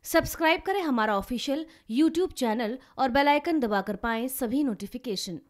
Subscribe करें हमारा official YouTube channel और बेल आइकन दबाकर पाएं सभी नोटिफिकेशन।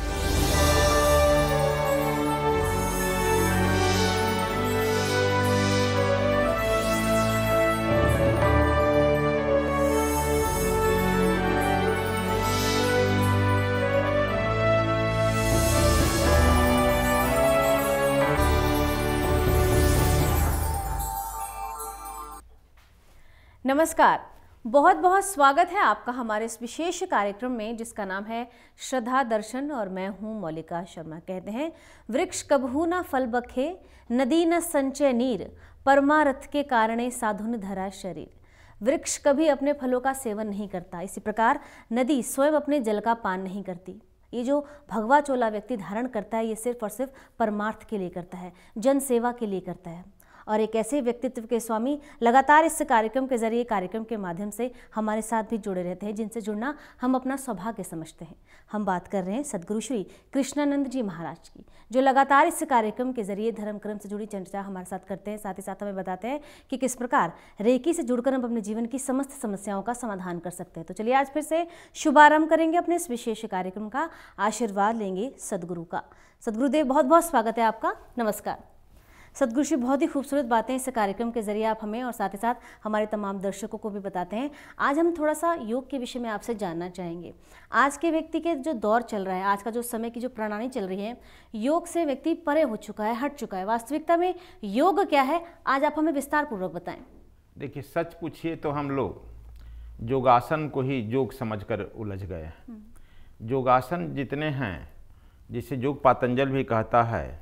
नमस्कार, बहुत बहुत स्वागत है आपका हमारे इस विशेष कार्यक्रम में जिसका नाम है श्रद्धा दर्शन और मैं हूं मौलिका शर्मा। कहते हैं वृक्ष कबहू न फल बखे, नदी न संचय नीर, परमारथ के कारणे साधुन धरा शरीर। वृक्ष कभी अपने फलों का सेवन नहीं करता, इसी प्रकार नदी स्वयं अपने जल का पान नहीं करती। ये जो भगवा चोला व्यक्ति धारण करता है ये सिर्फ और सिर्फ परमार्थ के लिए करता है, जन सेवा के लिए करता है। और एक ऐसे व्यक्तित्व के स्वामी लगातार इस कार्यक्रम के जरिए, कार्यक्रम के माध्यम से हमारे साथ भी जुड़े रहते हैं, जिनसे जुड़ना हम अपना सौभाग्य समझते हैं। हम बात कर रहे हैं सदगुरु श्री कृष्णानंद जी महाराज की, जो लगातार इस कार्यक्रम के जरिए धर्म कर्म से जुड़ी चर्चा हमारे साथ करते हैं। साथ ही साथ हमें बताते हैं कि किस प्रकार रेकी से जुड़कर हम अपने जीवन की समस्त समस्याओं का समाधान कर सकते हैं। तो चलिए आज फिर से शुभारंभ करेंगे अपने इस विशेष कार्यक्रम का, आशीर्वाद लेंगे सदगुरु का। सदगुरुदेव, बहुत बहुत स्वागत है आपका। नमस्कार सदगुरु श्री, बहुत ही खूबसूरत बातें इस कार्यक्रम के जरिए आप हमें और साथ ही साथ हमारे तमाम दर्शकों को भी बताते हैं। आज हम थोड़ा सा योग के विषय में आपसे जानना चाहेंगे। आज के व्यक्ति के जो दौर चल रहा है, आज का जो समय की जो प्रणाली चल रही है, योग से व्यक्ति परे हो चुका है, हट चुका है। वास्तविकता में योग क्या है, आज आप हमें विस्तार पूर्वक बताएं। देखिए, सच पूछिए तो हम लोग योगासन को ही योग समझकर उलझ गए हैं। योगासन जितने हैं, जिसे योग पातंजल भी कहता है,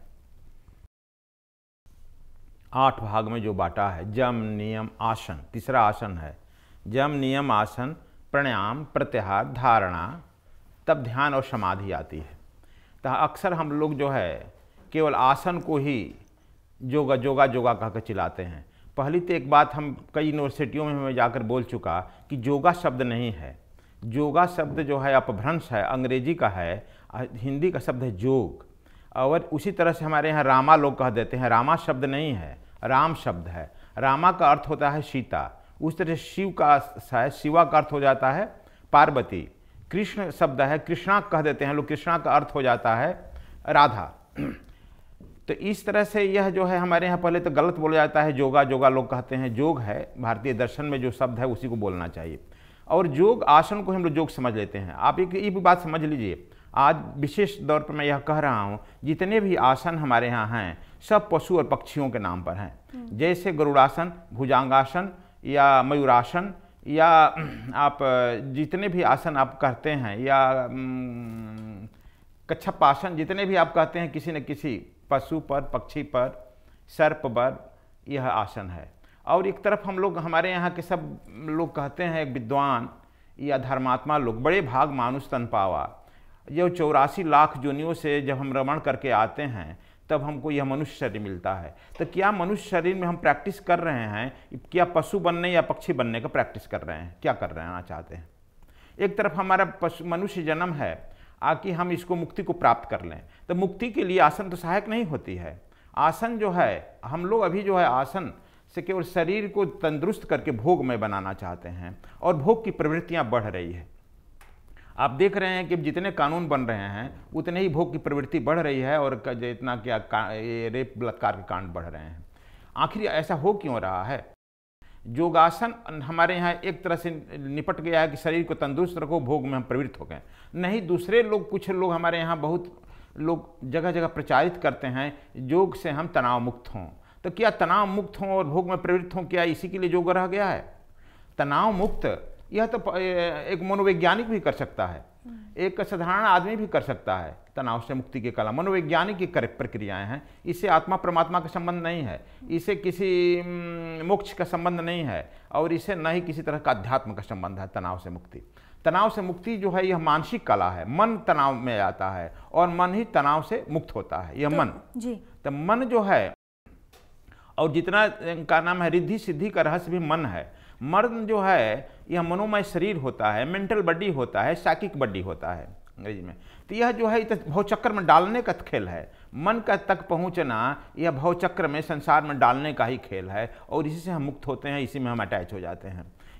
8 भाग में जो बांटा है, जम नियम आसन, तीसरा आसन है। जम नियम आसन, प्राणायाम, प्रत्याहार, धारणा, तब ध्यान और समाधि आती है। तो अक्सर हम लोग जो है केवल आसन को ही जोगा जोगा जोगा कहकर चिल्लाते हैं। पहली तो एक बात हम कई यूनिवर्सिटियों में मैं जाकर बोल चुका कि योगा शब्द नहीं है। योगा शब्द जो है अपभ्रंश है, अंग्रेजी का है, हिंदी का शब्द है योग। और उसी तरह से हमारे यहाँ रामा लोग कह देते हैं, रामा शब्द नहीं है, राम शब्द है। रामा का अर्थ होता है सीता, उस तरह शिव का है, शिवा का अर्थ हो जाता है पार्वती। कृष्ण शब्द है, कृष्णा कह देते हैं लोग, कृष्णा का अर्थ हो जाता है राधा। तो इस तरह से यह जो है हमारे यहाँ पहले तो गलत बोला जाता है, जोगा जोगा लोग कहते हैं, योग है भारतीय दर्शन में जो शब्द है उसी को बोलना चाहिए। और योग आसन को हम लोग योग समझ लेते हैं। आप एक ये भी बात समझ लीजिए, आज विशेष दौर पर मैं यह कह रहा हूँ, जितने भी आसन हमारे यहाँ हैं सब पशु और पक्षियों के नाम पर हैं। जैसे गरुड़ासन, भुजंगासन या मयूरासन, या आप जितने भी आसन आप कहते हैं, या कच्छपासन, जितने भी आप कहते हैं, किसी न किसी पशु पर, पक्षी पर, सर्प पर यह आसन है। और एक तरफ हम लोग, हमारे यहाँ के सब लोग कहते हैं, विद्वान या धर्मात्मा लोग, बड़े भाग मानुष तन पावा। जो 84 लाख योनियों से जब हम रमण करके आते हैं तब हमको यह मनुष्य शरीर मिलता है। तो क्या मनुष्य शरीर में हम प्रैक्टिस कर रहे हैं, क्या पशु बनने या पक्षी बनने का प्रैक्टिस कर रहे हैं, क्या कर रहे हैं चाहते हैं? एक तरफ हमारा मनुष्य जन्म है आकि हम इसको मुक्ति को प्राप्त कर लें, तो मुक्ति के लिए आसन तो सहायक नहीं होती है। आसन जो है, हम लोग अभी जो है आसन से केवल शरीर को तंदुरुस्त करके भोगमय बनाना चाहते हैं, और भोग की प्रवृत्तियाँ बढ़ रही है। आप देख रहे हैं कि जितने कानून बन रहे हैं उतने ही भोग की प्रवृत्ति बढ़ रही है, और जितना क्या रेप बलात्कार के कांड बढ़ रहे हैं। आखिर ऐसा हो क्यों रहा है? योगासन हमारे यहाँ एक तरह से निपट गया है कि शरीर को तंदुरुस्त रखो, भोग में हम प्रवृत्त हो गए। नहीं, दूसरे लोग, कुछ लोग हमारे यहाँ बहुत लोग जगह जगह प्रचारित करते हैं योग से हम तनाव मुक्त हों। तो क्या तनाव मुक्त हों और भोग में प्रवृत्त हों, क्या इसी के लिए योग रह गया है? तनाव मुक्त यह तो एक मनोवैज्ञानिक भी कर सकता है, एक साधारण आदमी भी कर सकता है। तनाव से मुक्ति की कला मनोवैज्ञानिक की प्रक्रियाएं हैं। इससे आत्मा परमात्मा का संबंध नहीं है, इससे किसी मोक्ष का संबंध नहीं है, और इससे न ही किसी तरह का अध्यात्म का संबंध है। तनाव से मुक्ति, तनाव से मुक्ति जो है यह मानसिक कला है। मन तनाव में आता है और मन ही तनाव से मुक्त होता है, यह मन जी। तो मन जो है, और जितना का नाम है रिद्धि सिद्धि का रहस्य भी मन है। मन जो है यह मनोमय शरीर होता है, मेंटल बॉडी होता है, साइकिक बॉडी होता है अंग्रेजी में। तो यह जो है भवचक्र में डालने का खेल है। मन का तक पहुंचना यह भवचक्र में, संसार में डालने का ही खेल है, और इसी से हम मुक्त होते हैं, इसी में हम अटैच हो जाते हैं।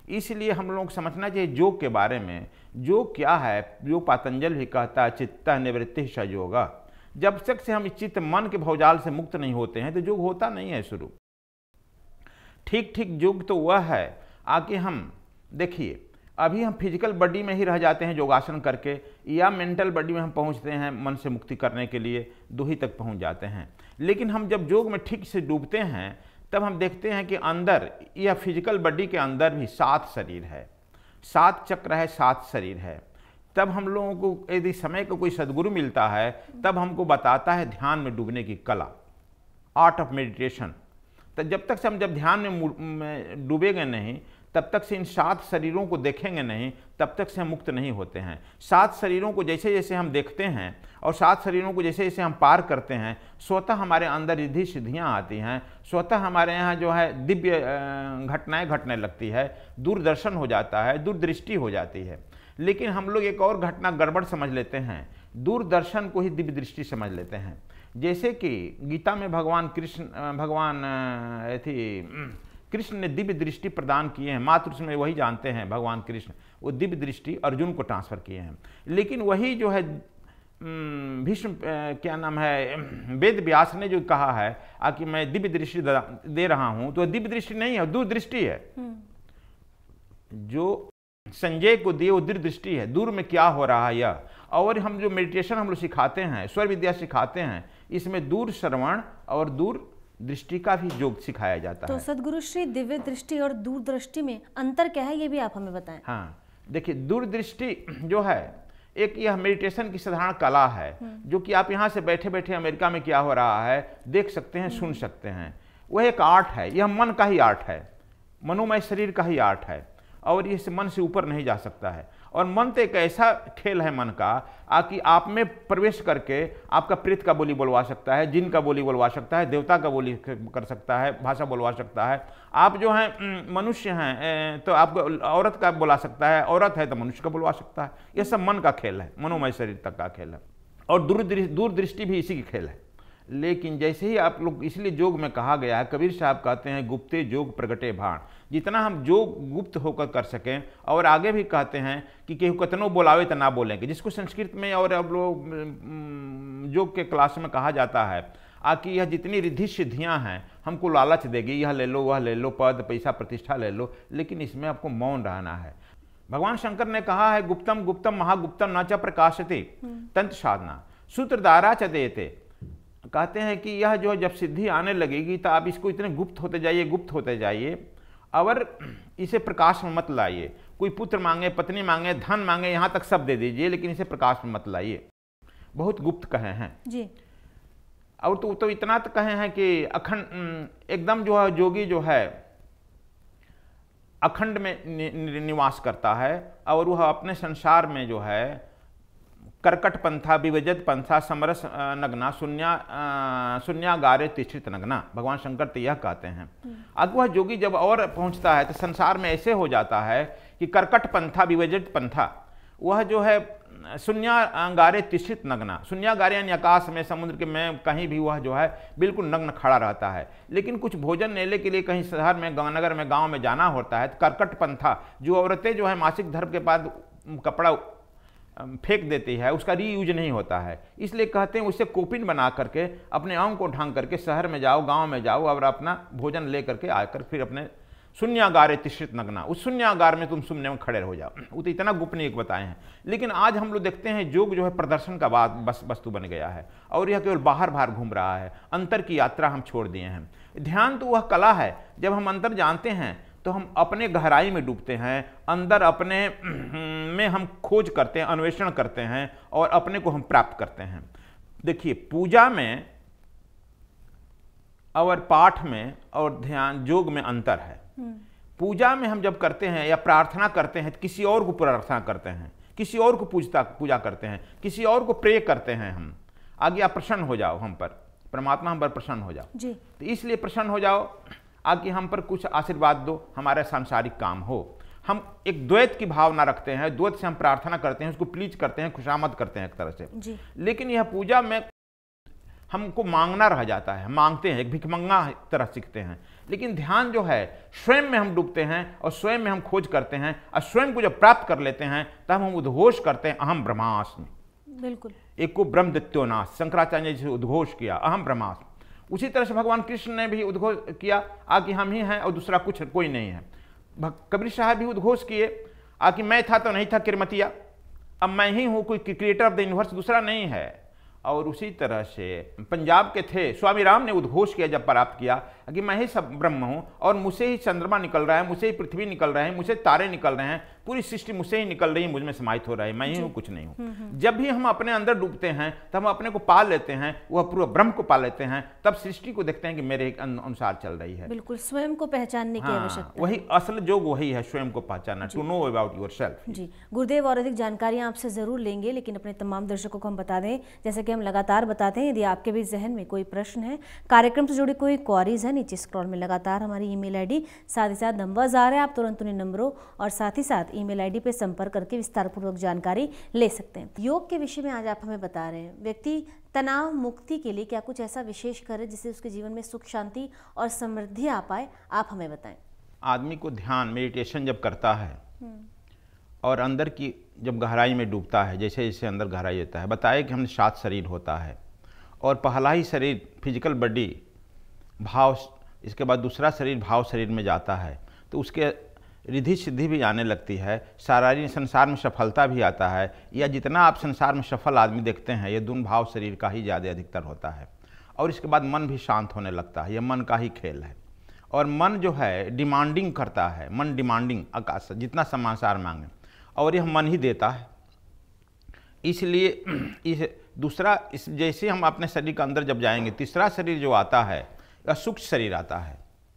इसलिए हम लोग समझना चाहिए योग के बारे में। योग क्या है? योग पतंजलि भी कहता है चित्त निवृत्ति स योगा। जब तक से हम इस चित्त मन के भवजाल से मुक्त नहीं होते हैं तो योग होता नहीं है शुरू। ठीक ठीक योग तो वह है आके हम देखिए, अभी हम फिजिकल बॉडी में ही रह जाते हैं योगासन करके, या मेंटल बॉडी में हम पहुंचते हैं मन से मुक्ति करने के लिए, दूही तक पहुंच जाते हैं। लेकिन हम जब योग में ठीक से डूबते हैं तब हम देखते हैं कि अंदर या फिजिकल बॉडी के अंदर भी 7 शरीर है, 7 चक्र है, 7 शरीर है। तब हम लोगों को यदि समय का कोई सद्गुरु मिलता है तब हमको बताता है ध्यान में डूबने की कला, आर्ट ऑफ मेडिटेशन। तो जब तक से हम जब ध्यान में डूबेंगे नहीं, तब तक से इन 7 शरीरों को देखेंगे नहीं, तब तक से हम मुक्त नहीं होते हैं। 7 शरीरों को जैसे जैसे हम देखते हैं और 7 शरीरों को जैसे जैसे हम पार करते हैं, स्वतः हमारे अंदर रिद्धि सिद्धियाँ आती हैं, स्वतः हमारे यहाँ जो है दिव्य घटनाएं घटने लगती है, दूरदर्शन हो जाता है, दूरदृष्टि हो जाती है। लेकिन हम लोग एक और घटना गड़बड़ समझ लेते हैं, दूरदर्शन को ही दिव्य दृष्टि समझ लेते हैं। जैसे कि गीता में कृष्ण ने दिव्य दृष्टि प्रदान किए हैं, मात्र उसमें वही जानते हैं भगवान कृष्ण, वो दिव्य दृष्टि अर्जुन को ट्रांसफर किए हैं। लेकिन वही जो है भीष्म क्या नाम है, वेद व्यास ने जो कहा है कि मैं दिव्य दृष्टि दे रहा हूं, तो दिव्य दृष्टि नहीं है, दूरदृष्टि है। जो संजय को दिए वो दूरदृष्टि है, दूर में क्या हो रहा है यह। और हम जो मेडिटेशन हम लोग सिखाते हैं, स्वर विद्या सिखाते हैं, इसमें दूर श्रवण और दूर दृष्टि का भी योग सिखाया जाता है। तो सदगुरु श्री दिव्य दृष्टि और दूरदृष्टि में अंतर क्या है, ये भी आप हमें बताएं। हाँ, देखिए दूरदृष्टि जो है एक यह मेडिटेशन की साधारण कला है, जो कि आप यहाँ से बैठे बैठे अमेरिका में क्या हो रहा है देख सकते हैं, सुन सकते हैं। वह एक आर्ट है, यह मन का ही आर्ट है, मनोमय शरीर का ही आर्ट है, और इस मन से ऊपर नहीं जा सकता है। और मन तो एक ऐसा खेल है मन का कि आप में प्रवेश करके आपका प्रेत का बोली बोलवा सकता है, जिन का बोली बोलवा सकता है, देवता का बोली कर सकता है, भाषा बोलवा सकता है। आप जो हैं मनुष्य हैं तो आपको औरत का बुला सकता है, औरत है तो मनुष्य का बुलवा सकता है। यह सब मन का खेल है, मनोमय शरीर तक का खेल है, और दूरदृष्टि भी इसी की खेल है। लेकिन जैसे ही आप लोग, इसलिए योग में कहा गया है, कबीर साहब कहते हैं गुप्ते योग प्रगटे भाण, जितना हम योग गुप्त होकर कर सकें। और आगे भी कहते हैं कि केहू कतनो बोलावे तो ना बोलेंगे, जिसको संस्कृत में और अब लोग योग के क्लास में कहा जाता है कि यह जितनी रिद्धि सिद्धियां हैं हमको लालच देगी, यह ले लो, वह ले लो, पद पैसा प्रतिष्ठा ले लो, लेकिन इसमें आपको मौन रहना है। भगवान शंकर ने कहा है गुप्तम गुप्तम महागुप्तम न च प्रकाशते तंत्र साधना सूत्रधारा च देते। कहते हैं कि यह जो जब सिद्धि आने लगेगी तो आप इसको इतने गुप्त होते जाइए, गुप्त होते जाइए, और इसे प्रकाश में मत लाइए। कोई पुत्र मांगे, पत्नी मांगे, धन मांगे, यहाँ तक सब दे दीजिए, लेकिन इसे प्रकाश में मत लाइए। बहुत गुप्त कहे हैं जी। और तो इतना तो कहे हैं कि अखंड एकदम जो है योगी जो है अखंड में निवास करता है, और वह अपने संसार में जो है कर्कट पंथा विवजत पंथा समरस नग्ना शून्यागारे तिष्ठित नग्ना। भगवान शंकर तो यह कहते हैं। अब वह योगी जब और पहुंचता है तो संसार में ऐसे हो जाता है कि कर्कट पंथा विवजत पंथा, वह जो है शून्यागारे तिष्ठित नग्ना, शून्यागारे यानी आकाश में, समुद्र के में कहीं भी वह जो है बिल्कुल नग्न खड़ा रहता है। लेकिन कुछ भोजन लेने के लिए कहीं शहर में, नगर में, गाँव में जाना होता है तो कर्कट पंथा, जो औरतें जो है मासिक धर्म के बाद कपड़ा फेंक देती है, उसका रीयूज नहीं होता है, इसलिए कहते हैं उसे कोपिन बना करके अपने अंग को ढंग करके शहर में जाओ, गांव में जाओ, और अपना भोजन ले करके आकर फिर अपने शून्यागारे तिष्ठित नग्ना, उस शून्यागार में तुम शून्य में खड़े हो जाओ। वो तो इतना गोपनीय बताए हैं। लेकिन आज हम लोग देखते हैं योग जो है प्रदर्शन का वस्तु बन गया है, और यह केवल बाहर बाहर घूम रहा है। अंतर की यात्रा हम छोड़ दिए हैं। ध्यान तो वह कला है, जब हम अंतर जानते हैं तो हम अपने गहराई में डूबते हैं, अंदर अपने में हम खोज करते हैं, अन्वेषण करते हैं, और अपने को हम प्राप्त करते हैं। देखिए, पूजा में और पाठ में और ध्यान योग में अंतर है। पूजा में हम जब करते हैं या प्रार्थना करते हैं, किसी और को प्रार्थना करते हैं, किसी और को पूजा करते हैं, किसी और को प्रे करते हैं। हम आगे आप प्रसन्न हो जाओ हम पर, परमात्मा हम पर प्रसन्न हो जाओ जी। तो इसलिए प्रसन्न हो जाओ आगे हम पर कुछ आशीर्वाद दो, हमारा सांसारिक काम हो। हम एक द्वैत की भावना रखते हैं, द्वैत से हम प्रार्थना करते हैं, उसको प्लीज करते हैं, खुशामद करते हैं एक तरह से जी। लेकिन यह पूजा में हमको मांगना रह जाता है, मांगते हैं, एक भिखमंगा तरह सीखते हैं। लेकिन ध्यान जो है स्वयं में हम डूबते हैं और स्वयं में हम खोज करते हैं, और स्वयं को जब प्राप्त कर लेते हैं तब हम उद्घोष करते हैं अहम ब्रह्मास्मि। बिल्कुल, एको ब्रह्म दित्योनाथ, शंकराचार्य ने जिसे उद्घोष किया अहम ब्रह्मास्मि, उसी तरह से भगवान कृष्ण ने भी उद्घोष किया कि हम ही हैं और दूसरा कुछ कोई नहीं है। कबीर साहब भी उद्घोष किए कि मैं था तो नहीं था किरमतिया, अब मैं ही हूँ, कोई क्रिएटर ऑफ द यूनिवर्स दूसरा नहीं है। और उसी तरह से पंजाब के थे स्वामी राम ने उद्घोष किया जब प्राप्त किया कि मैं ही सब ब्रह्म हूँ और मुझसे ही चंद्रमा निकल रहा है, मुझसे ही पृथ्वी निकल रहे हैं, मुझसे तारे निकल रहे हैं, पूरी सृष्टि मुझसे ही निकल रही है, मुझ में समाहित हो रहा है, मैं ही हूँ, कुछ नहीं हूँ। जब भी हम अपने अंदर डूबते हैं तब हम अपने को पा लेते हैं, वह पूरा ब्रह्म को पा लेते हैं, तब सृष्टि को देखते हैं कि मेरे अनुसार चल रही है। बिल्कुल, स्वयं को पहचानने की आवश्यकता, वही असल योग वही है, स्वयं को पहचानना, टू नो अबाउट योरसेल्फ। जी गुरुदेव, और अधिक जानकारियां आपसे जरूर लेंगे, लेकिन अपने तमाम दर्शकों को हम बता दें, जैसे कि हम लगातार बताते हैं, यदि आपके भी जहन में कोई प्रश्न है, कार्यक्रम से जुड़ी कोई क्वारीज है, नीचे स्क्रॉल में लगातार हमारी ईमेल आईडी साथ ही साथ नंबर्स आ रहे हैं, आप तुरंत उन्हें नंबरों और साथ ही साथ ईमेल आईडी पे संपर्क करके विस्तारपूर्वक जानकारी ले सकते हैं। योग के विषय में आज आप हमें बता रहे हैं, व्यक्ति तनाव मुक्ति के लिए क्या कुछ ऐसा विशेष करे जिससे उसके जीवन में सुख शांति और समृद्धि आ पाए, आप हमें बताएं। आदमी को ध्यान मेडिटेशन जब करता है और अंदर की जब गहराई में डूबता है, जैसे जैसे अंदर गहराई होता है, बताए कि हमने 7 शरीर होता है और पहला ही शरीर फिजिकल बॉडी भाव, इसके बाद दूसरा शरीर भाव शरीर में जाता है, तो उसके रिद्धि सिद्धि भी आने लगती है, शारीरिक संसार में सफलता भी आता है, या जितना आप संसार में सफल आदमी देखते हैं ये दून भाव शरीर का ही ज़्यादा अधिकतर होता है। और इसके बाद मन भी शांत होने लगता है, यह मन का ही खेल है। और मन जो है डिमांडिंग करता है, मन डिमांडिंग आकाश जितना समाचार मांगे, और यह मन ही देता है। इसलिए इस दूसरा इस जैसे हम अपने शरीर के अंदर जब जाएंगे, तीसरा शरीर जो आता है वह सूक्ष्म शरीर आता है,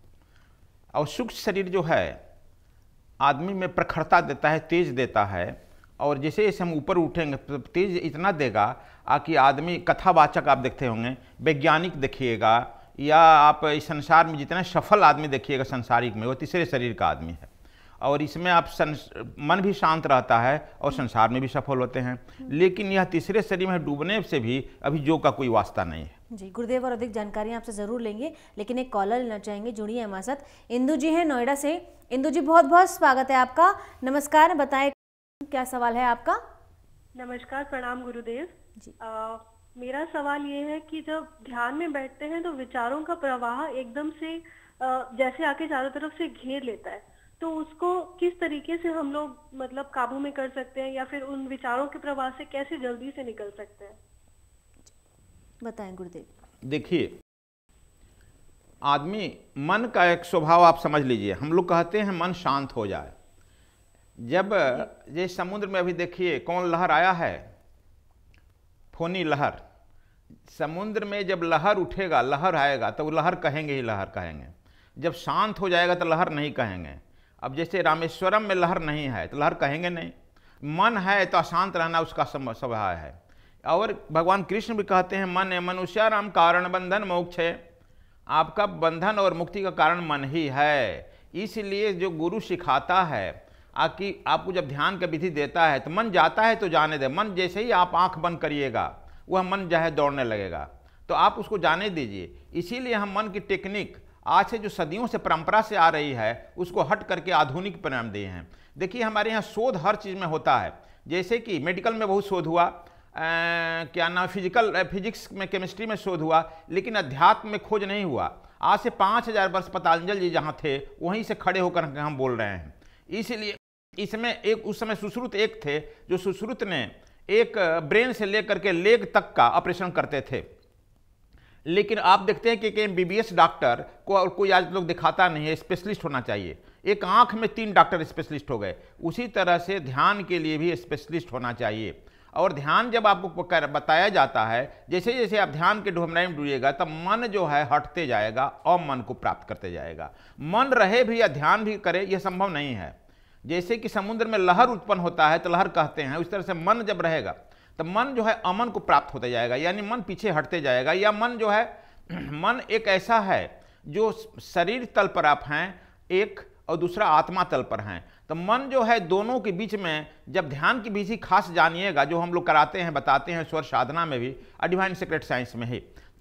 और सूक्ष्म शरीर जो है आदमी में प्रखरता देता है, तेज देता है, और जैसे जैसे हम ऊपर उठेंगे तो तेज इतना देगा कि आदमी कथावाचक आप देखते होंगे, वैज्ञानिक देखिएगा, या आप इस संसार में जितने सफल आदमी देखिएगा संसारिक में, वो तीसरे शरीर का आदमी है। और इसमें आप मन भी शांत रहता है और संसार में भी सफल होते हैं। लेकिन यह तीसरे शरीर में डूबने से भी अभी योग का कोई वास्ता नहीं है। जी गुरुदेव, और अधिक जानकारी आपसे ज़रूर लेंगे, लेकिन एक कॉलर लेना चाहेंगे, जुड़िए हमारे साथ। इंदु जी हैं नोएडा से। इंदु जी, बहुत बहुत स्वागत है आपका। नमस्कार, बताएं क्या सवाल है आपका। नमस्कार, प्रणाम गुरुदेव जी। मेरा सवाल ये है कि जब ध्यान में बैठते हैं तो विचारों का प्रवाह एकदम से जैसे आके चारों तरफ से घेर लेता है, तो उसको किस तरीके से हम लोग मतलब काबू में कर सकते हैं, या फिर उन विचारों के प्रवाह से कैसे जल्दी से निकल सकते हैं, बताएं गुरुदेव। देखिए, आदमी मन का एक स्वभाव आप समझ लीजिए, हम लोग कहते हैं मन शांत हो जाए। जब ये समुद्र में अभी देखिए कौन लहर आया है, फोनी लहर। समुद्र में जब लहर उठेगा, लहर आएगा तो लहर कहेंगे ही लहर कहेंगे, जब शांत हो जाएगा तो लहर नहीं कहेंगे। अब जैसे रामेश्वरम में लहर नहीं है तो लहर कहेंगे नहीं, मन है तो अशांत रहना उसका स्वभाव है। और भगवान कृष्ण भी कहते हैं मन मनुष्याराम कारण बंधन मोक्ष है, आपका बंधन और मुक्ति का कारण मन ही है। इसलिए जो गुरु सिखाता है कि आपको जब ध्यान का विधि देता है तो मन जाता है तो जाने दे। मन जैसे ही आप आंख बंद करिएगा वह मन जो है दौड़ने लगेगा, तो आप उसको जाने दीजिए। इसीलिए हम मन की टेक्निक आज से जो सदियों से परंपरा से आ रही है उसको हट करके आधुनिक परिणाम दिए हैं। देखिए, हमारे यहाँ शोध हर चीज़ में होता है, जैसे कि मेडिकल में बहुत शोध हुआ, क्या नाम फिजिक्स में, केमिस्ट्री में शोध हुआ, लेकिन अध्यात्म में खोज नहीं हुआ। आज से 5000 वर्ष पतंजलि जी जहाँ थे वहीं से खड़े होकर हम बोल रहे हैं। इसलिए इसमें एक उस समय सुश्रुत एक थे, जो सुश्रुत ने एक ब्रेन से लेकर के लेग तक का ऑपरेशन करते थे। लेकिन आप देखते हैं कि MBBS डॉक्टर को कोई आज लोग दिखाता नहीं है, स्पेशलिस्ट होना चाहिए। एक आंख में 3 डॉक्टर स्पेशलिस्ट हो गए। उसी तरह से ध्यान के लिए भी स्पेशलिस्ट होना चाहिए। और ध्यान जब आपको बताया जाता है, जैसे जैसे आप ध्यान के ढूंढने में डूबेगा तब मन जो है हटते जाएगा और मन को प्राप्त करते जाएगा। मन रहे भी या ध्यान भी करे यह संभव नहीं है। जैसे कि समुद्र में लहर उत्पन्न होता है तो लहर कहते हैं, उस तरह से मन जब रहेगा तो मन जो है अमन को प्राप्त होते जाएगा, यानी मन पीछे हटते जाएगा। या मन जो है, मन एक ऐसा है जो शरीर तल पर आप हैं एक, और दूसरा आत्मा तल पर हैं। तो मन जो है दोनों के बीच में, जब ध्यान की विधि खास जानिएगा जो हम लोग कराते हैं, बताते हैं स्वर साधना में भी और डिवाइन सीक्रेट साइंस में ही,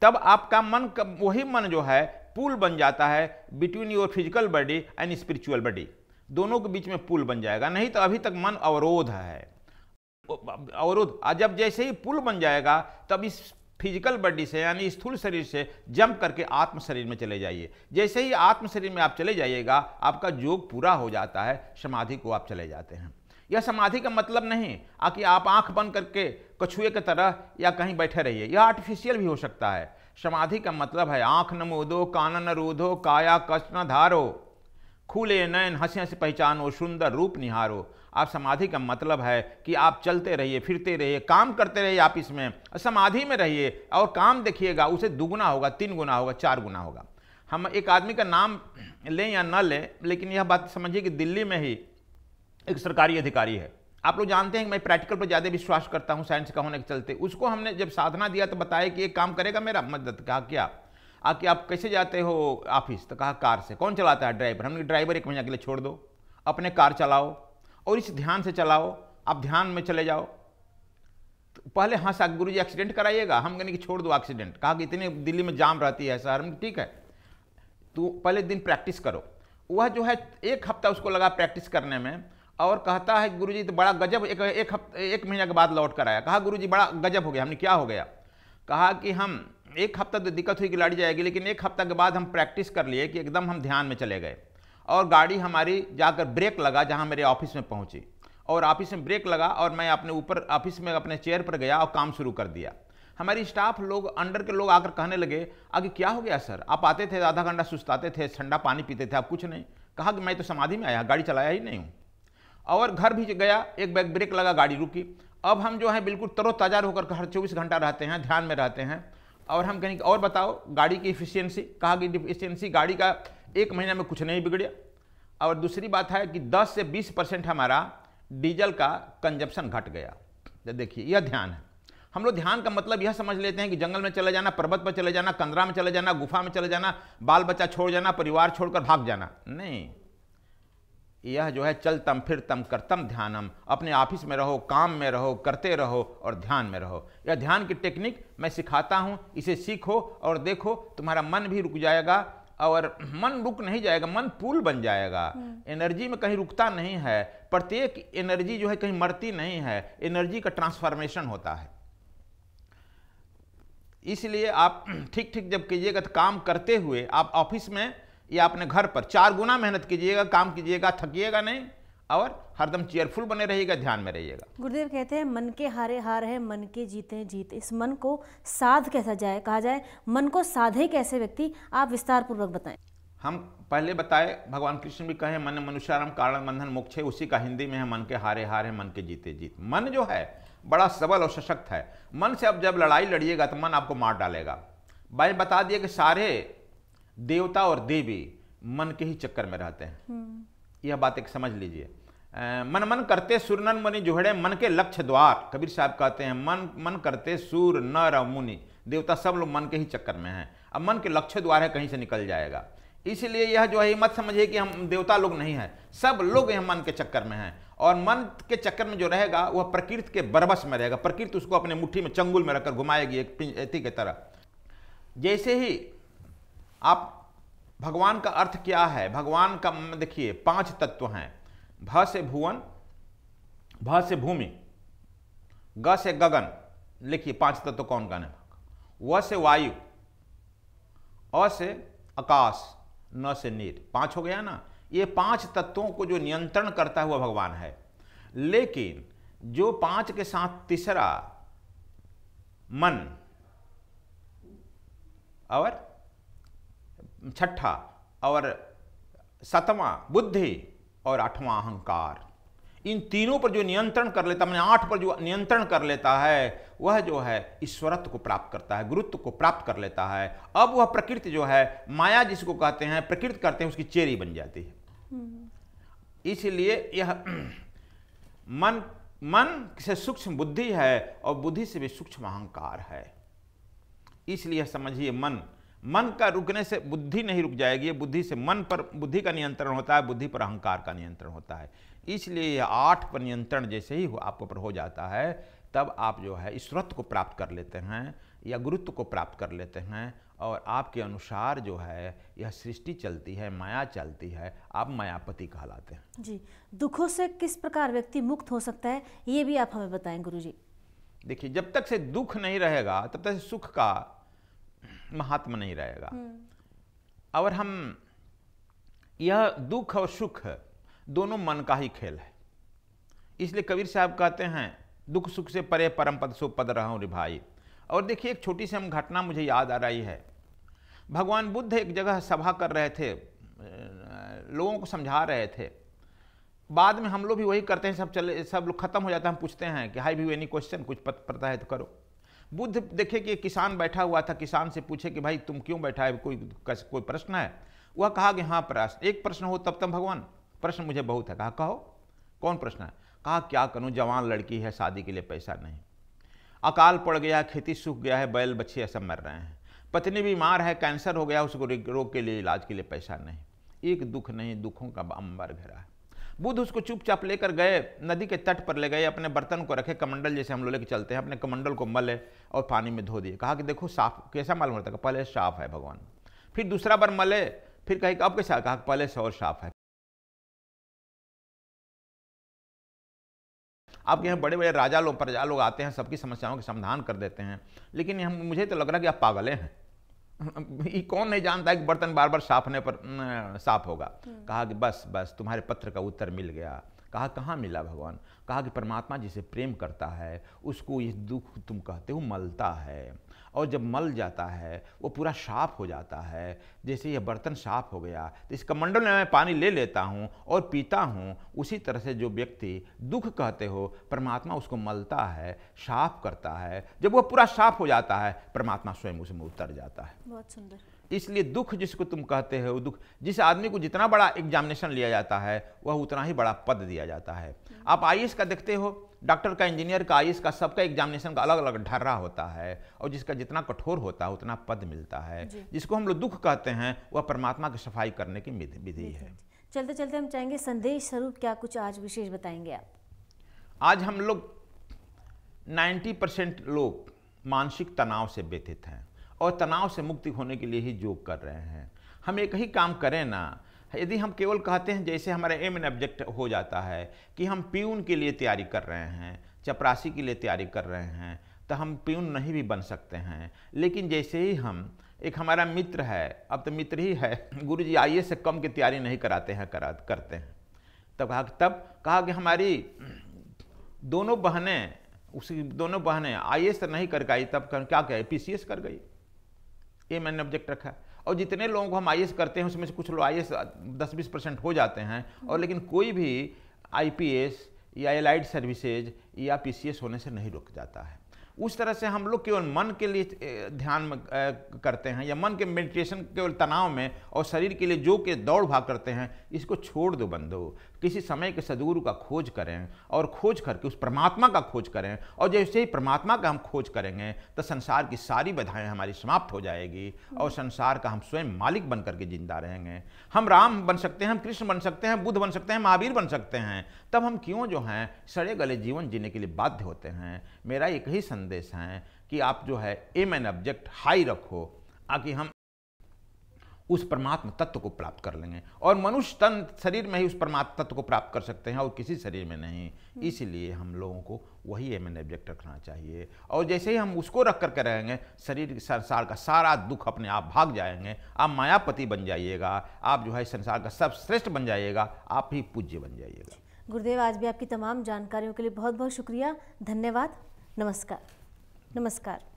तब आपका मन वही मन जो है पुल बन जाता है between your physical body and spiritual body, दोनों के बीच में पुल बन जाएगा। नहीं तो अभी तक मन अवरोध है, अवरोध। जब जैसे ही पुल बन जाएगा तब इस फिजिकल बॉडी से यानी स्थूल शरीर से जंप करके आत्म शरीर में चले जाइए। जैसे ही आत्म शरीर में आप चले जाइएगा आपका योग पूरा हो जाता है, समाधि को आप चले जाते हैं। यह समाधि का मतलब नहीं कि आप आंख बंद करके कछुए की तरह या कहीं बैठे रहिए, यह आर्टिफिशियल भी हो सकता है। समाधि का मतलब है आंख न मूदो, कान न रूधो, काया कष्ट न धारो, खुले नयन हंसी हंसी पहचानो, सुंदर रूप निहारो। आप समाधि का मतलब है कि आप चलते रहिए, फिरते रहिए, काम करते रहिए, आप इसमें समाधि में रहिए और काम देखिएगा, उसे दुगुना होगा, 3 गुना होगा, 4 गुना होगा। हम एक आदमी का नाम लें या न लें, लेकिन यह बात समझिए कि दिल्ली में ही एक सरकारी अधिकारी है। आप लोग जानते हैं कि मैं प्रैक्टिकल पर ज़्यादा विश्वास करता हूं साइंस का होने के चलते। उसको हमने जब साधना दिया तो बताया कि एक काम करेगा मेरा मदद। कहा क्या? कि आप कैसे जाते हो ऑफिस? तो कहा कार से। कौन चलाता है? ड्राइवर। हमने ड्राइवर 1 महीना के लिए छोड़ दो, अपने कार चलाओ और इस ध्यान से चलाओ, आप ध्यान में चले जाओ। तो पहले हाँ गुरु जी एक्सीडेंट कराइएगा, हम कहने कि छोड़ दो एक्सीडेंट। कहा कि इतनी दिल्ली में जाम रहती है शहर में, ठीक है तो पहले दिन प्रैक्टिस करो। वह जो है 1 हफ्ता उसको लगा प्रैक्टिस करने में और कहता है गुरुजी तो बड़ा गजब। एक महीना के बाद लौट कर आया। कहा गुरुजी बड़ा गजब हो गया। हमने क्या हो गया? कहा कि हम 1 हफ्ता तो दिक्कत हुई कि गाड़ी जाएगी, लेकिन 1 हफ्ता के बाद हम प्रैक्टिस कर लिए कि एकदम हम ध्यान में चले गए और गाड़ी हमारी जाकर ब्रेक लगा जहाँ मेरे ऑफिस में पहुँची और ऑफिस में ब्रेक लगा और मैं अपने ऊपर ऑफिस में अपने चेयर पर गया और काम शुरू कर दिया। हमारी स्टाफ लोग, अंडर के लोग आकर कहने लगे आगे क्या हो गया सर? आप आते थे आधा घंटा सुस्ताते थे, ठंडा पानी पीते थे, आप कुछ नहीं। कहा कि मैं तो समाधि में आया, गाड़ी चलाया ही नहीं हूँ। और घर भी गया, एक बैग ब्रेक लगा, गाड़ी रुकी। अब हम जो है बिल्कुल तरोताजा होकर हर 24 घंटा रहते हैं, ध्यान में रहते हैं। और हम कहेंगे और बताओ गाड़ी की इफिशियंसी। कहा कि इफिशियंसी गाड़ी का 1 महीना में कुछ नहीं बिगड़ा। और दूसरी बात है कि 10 से 20% हमारा डीजल का कंजप्शन घट गया। देखिए यह ध्यान है। हम लोग ध्यान का मतलब यह समझ लेते हैं कि जंगल में चले जाना, पर्वत पर चले जाना, कंदरा में चले जाना, गुफा में चले जाना, बाल बच्चा छोड़ जाना, परिवार छोड़कर भाग जाना। नहीं, यह जो है चलतम फिरतम करतम ध्यानम। अपने ऑफिस में रहो, काम में रहो, करते रहो और ध्यान में रहो। यह ध्यान की टेक्निक मैं सिखाता हूँ, इसे सीखो और देखो, तुम्हारा मन भी रुक जाएगा। और मन रुक नहीं जाएगा, मन पुल बन जाएगा। एनर्जी में कहीं रुकता नहीं है, प्रत्येक एनर्जी जो है कहीं मरती नहीं है, एनर्जी का ट्रांसफॉर्मेशन होता है। इसलिए आप ठीक ठीक जब कीजिएगा तो काम करते हुए आप ऑफिस में या अपने घर पर 4 गुना मेहनत कीजिएगा, काम कीजिएगा, थकिएगा नहीं और हरदम चेयरफुल बने रहिएगा, ध्यान में रहिएगा। गुरुदेव कहते हैं मन के हारे हार है, मन के जीते जीत। इस मन को साध कैसा जाए, कहा जाए मन को साधे कैसे व्यक्ति, आप विस्तार पूर्वक बताएं। हम पहले बताए, भगवान कृष्ण भी कहे मन मनुष्यारम कारण बंधन मोक्षे, उसी का हिंदी में है मन के हारे हार है, मन के जीते जीत। मन जो है बड़ा सबल और सशक्त है। मन से अब जब लड़ाई लड़िएगा तो मन आपको मार डालेगा। भाई बता दिए कि सारे देवता और देवी मन के ही चक्कर में रहते हैं। यह बात एक समझ लीजिए। मन मन करते सुर नर मुनि जोहड़े, मन के लक्ष्य द्वार। कबीर साहब कहते हैं मन मन करते सुर नर और मुनि, देवता सब लोग मन के ही चक्कर में हैं। अब मन के लक्ष्य द्वार है, कहीं से निकल जाएगा। इसलिए यह जो है मत समझिए कि हम देवता लोग नहीं हैं, सब लोग यह मन के चक्कर में हैं। और मन के चक्कर में जो रहेगा वह प्रकृति के बरबस में रहेगा। प्रकृति उसको अपने मुट्ठी में चंगुल में रखकर घुमाएगी एक पिंजरे की तरह। जैसे ही आप भगवान का अर्थ क्या है? भगवान का देखिए 5 तत्व हैं। भ से भुवन, भ से भूमि, ग से गगन। लिखिए 5 तत्व कौन कौन है? व से वायु, अ से आकाश, न से नीर। 5 हो गया ना। ये 5 तत्वों को जो नियंत्रण करता हुआ भगवान है। लेकिन जो 5 के साथ तीसरा मन और छठा और 7वां बुद्धि और 8वां अहंकार, इन तीनों पर जो नियंत्रण कर लेता, मैंने 8 पर जो नियंत्रण कर लेता है, वह जो है ईश्वरत्व को प्राप्त करता है, गुरुत्व को प्राप्त कर लेता है। अब वह प्रकृति जो है, माया जिसको कहते हैं, प्रकृति करते हैं, उसकी चेरी बन जाती है। इसलिए यह मन से सूक्ष्म बुद्धि है और बुद्धि से भी सूक्ष्म अहंकार है। इसलिए समझिए मन का रुकने से बुद्धि नहीं रुक जाएगी। बुद्धि से मन पर, बुद्धि का नियंत्रण होता है, बुद्धि पर अहंकार का नियंत्रण होता है। इसलिए यह 8 पर नियंत्रण जैसे ही आपको पर हो जाता है, तब आप जो है ईश्वरत्व को प्राप्त कर लेते हैं। या गुरुत्व को प्राप्त कर लेते हैं और आपके अनुसार जो है यह सृष्टि चलती है, माया चलती है, आप मायापति कहलाते हैं। जी, दुखों से किस प्रकार व्यक्ति मुक्त हो सकता है, ये भी आप हमें बताएं गुरुजी। देखिए, जब तक से दुख नहीं रहेगा तब तक से सुख का महात्मा नहीं रहेगा। और हम यह दुख और सुख दोनों मन का ही खेल है। इसलिए कबीर साहब कहते हैं दुख सुख से परे परम पद सो पद रहूं रे भाई। और देखिए, एक छोटी सी हम घटना मुझे याद आ रही है। भगवान बुद्ध एक जगह सभा कर रहे थे, लोगों को समझा रहे थे। बाद में हम लोग भी वही करते हैं, सब लोग खत्म हो जाता है, हम पूछते हैं कि हाई व्यू एनी क्वेश्चन, कुछ पता है तो करो। बुद्ध देखे कि एक किसान बैठा हुआ था, किसान से पूछे कि भाई तुम क्यों बैठा है, कोई प्रश्न है? वह कहा कि हाँ प्रश्न, एक प्रश्न हो तब भगवान, प्रश्न मुझे बहुत है। कहा कहो कौन प्रश्न है? कहा क्या करूं, जवान लड़की है, शादी के लिए पैसा नहीं, अकाल पड़ गया, खेती सूख गया है, बैल बच्चे सब मर रहे हैं, पत्नी बीमार है, कैंसर हो गया, उसको रोग के लिए इलाज के लिए पैसा नहीं, एक दुख नहीं, दुखों का अंबर घेरा है। बुद्ध उसको चुपचाप लेकर गए, नदी के तट पर ले गए, अपने बर्तन को रखे, कमंडल जैसे हम लोग लेके चलते हैं, अपने कमंडल को मले और पानी में धो दिए। कहा कि देखो साफ, कैसा मालूम होता है? पहले साफ है भगवान। फिर दूसरा बार मले, फिर कहे अब कैसा? कहा पहले से और साफ है। आपके यहाँ बड़े बड़े राजा लोग, प्रजा लोग आते हैं, सबकी समस्याओं के समाधान कर देते हैं, लेकिन मुझे तो लग रहा है कि आप पागले हैं। ये कौन नहीं जानता है कि बर्तन बार बार साफ होने पर साफ होगा। कहा कि बस तुम्हारे पत्र का उत्तर मिल गया। कहा कहाँ मिला भगवान? कहा कि परमात्मा जिसे प्रेम करता है उसको ये दुख तुम कहते हो मलता है, और जब मल जाता है वो पूरा साफ हो जाता है। जैसे यह बर्तन साफ हो गया तो इस कमंडल में मैं पानी ले लेता हूँ और पीता हूँ, उसी तरह से जो व्यक्ति दुख कहते हो परमात्मा उसको मलता है, साफ करता है। जब वो पूरा साफ हो जाता है परमात्मा स्वयं उसमें उतर जाता है। बहुत सुंदर। इसलिए दुख जिसको तुम कहते हो, दुख जिस आदमी को जितना बड़ा एग्जामिनेशन लिया जाता है वह उतना ही बड़ा पद दिया जाता है। आप आईएएस का देखते हो, डॉक्टर का, इंजीनियर का, आईएएस का, सबका एग्जामिनेशन का अलग अलग ढर्रा होता है, और जिसका जितना कठोर होता है उतना पद मिलता है। जिसको हम लोग दुख कहते हैं वह परमात्मा की सफाई करने की विधि है। चलते चलते हम चाहेंगे संदेश स्वरूप क्या कुछ आज विशेष बताएंगे आप? आज हम लोग 90% लोग मानसिक तनाव से व्यथित हैं और तनाव से मुक्ति होने के लिए ही योग कर रहे हैं। हम एक ही काम करें ना, यदि हम केवल कहते हैं, जैसे हमारा एम एन ऑब्जेक्ट हो जाता है कि हम प्यून के लिए तैयारी कर रहे हैं, चपरासी के लिए तैयारी कर रहे हैं, तो हम प्यून नहीं भी बन सकते हैं। लेकिन जैसे ही हम, एक हमारा मित्र है, अब तो मित्र ही है, गुरुजी आईएएस से कम की तैयारी नहीं कराते हैं, करते हैं। तब कहा कि हमारी दोनों बहनें आईएएस तो नहीं कर गई, तब क्या कहे, पीसीएस कर गई। ये मैंने ऑब्जेक्ट रखा। और जितने लोगों को हम आईएएस करते हैं उसमें से कुछ लोग आईएएस 10-20% हो जाते हैं, और लेकिन कोई भी आईपीएस या एलाइड सर्विसेज या पीसीएस होने से नहीं रुक जाता है। उस तरह से हम लोग केवल मन के लिए ध्यान करते हैं, या मन के मेडिटेशन केवल तनाव में, और शरीर के लिए जो के दौड़ भाग करते हैं, इसको छोड़ दो बंधो। किसी समय के सद्गुरु का खोज करें, और खोज करके उस परमात्मा का खोज करें, और जैसे ही परमात्मा का हम खोज करेंगे तो संसार की सारी बाधाएं हमारी समाप्त हो जाएगी, और संसार का हम स्वयं मालिक बन करके जिंदा रहेंगे। हम राम बन सकते हैं, हम कृष्ण बन सकते हैं, बुद्ध बन सकते हैं, महावीर बन सकते हैं। तब हम क्यों जो हैं सड़े गले जीवन जीने के लिए बाध्य होते हैं। मेरा एक ही संदेश है कि आप जो है एम एन ऑब्जेक्ट हाई रखो, ताकि हम उस परमात्मा तत्व को प्राप्त कर लेंगे। और मनुष्य तन शरीर में ही उस परमात्मा तत्व को प्राप्त कर सकते हैं, और किसी शरीर में नहीं। इसलिए हम लोगों को वही एम एन ऑब्जेक्ट रखना चाहिए, और जैसे ही हम उसको रख करके रहेंगे, शरीर संसार का सारा दुख अपने आप भाग जाएंगे। आप मायापति बन जाइएगा, आप जो है संसार का सर्वश्रेष्ठ बन जाइएगा, आप ही पूज्य बन जाइएगा। गुरुदेव, आज भी आपकी तमाम जानकारियों के लिए बहुत बहुत शुक्रिया, धन्यवाद, नमस्कार। नमस्कार।